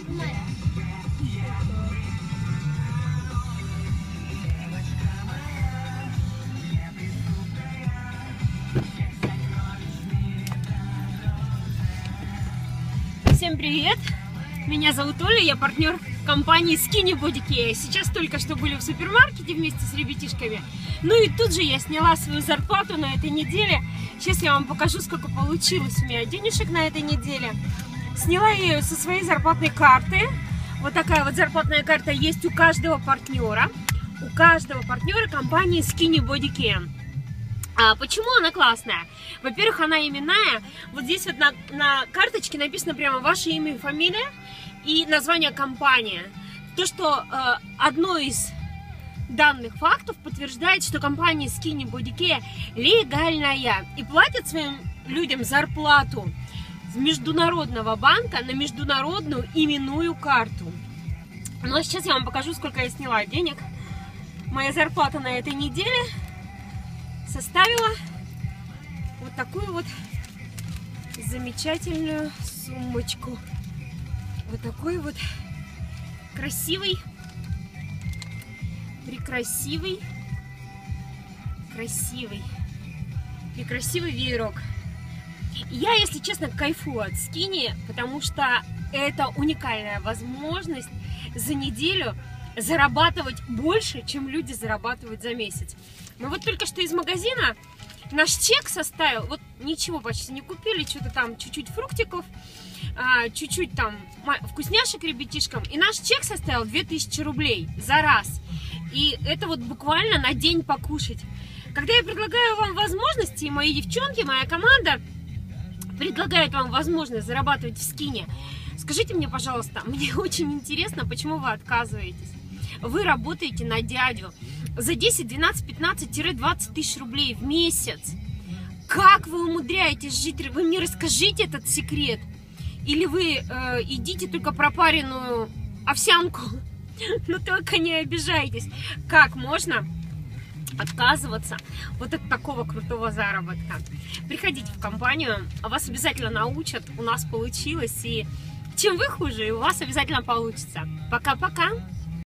Всем привет! Меня зовут Оля, я партнер компании Skinny Body Care. Сейчас только что были в супермаркете вместе с ребятишками. Ну и тут же я сняла свою зарплату на этой неделе. Сейчас я вам покажу, сколько получилось у меня денежек на этой неделе. Сняла я ее со своей зарплатной карты. Вот такая вот зарплатная карта есть у каждого партнера. У каждого партнера компании Skinny Body Care. А почему она классная? Во-первых, она именная. Вот здесь вот на карточке написано прямо ваше имя и фамилия и название компании. То, что одно из данных фактов подтверждает, что компания Skinny Body Care легальная и платит своим людям зарплату с международного банка на международную именную карту. Ну а сейчас я вам покажу, сколько я сняла денег. Моя зарплата на этой неделе составила вот такую вот замечательную сумочку. Вот такой вот красивый, прекрасивый веерок. Я, если честно, кайфую от Skinny, потому что это уникальная возможность за неделю зарабатывать больше, чем люди зарабатывают за месяц. Мы вот только что из магазина наш чек составил, вот ничего почти не купили, что-то там чуть-чуть фруктиков, чуть-чуть там вкусняшек ребятишкам, и наш чек составил 2000 рублей за раз. И это вот буквально на день покушать. Когда я предлагаю вам возможности, мои девчонки, моя команда предлагает вам возможность зарабатывать в Skinny, скажите мне, пожалуйста, мне очень интересно, почему вы отказываетесь. Вы работаете на дядю за 10, 12, 15-20 тысяч рублей в месяц. Как вы умудряетесь жить? Вы мне расскажите этот секрет. Или вы едите только пропаренную овсянку, но только не обижайтесь. Как можно отказываться вот от такого крутого заработка? Приходите в компанию, вас обязательно научат, у нас получилось. И чем вы хуже, у вас обязательно получится. Пока-пока!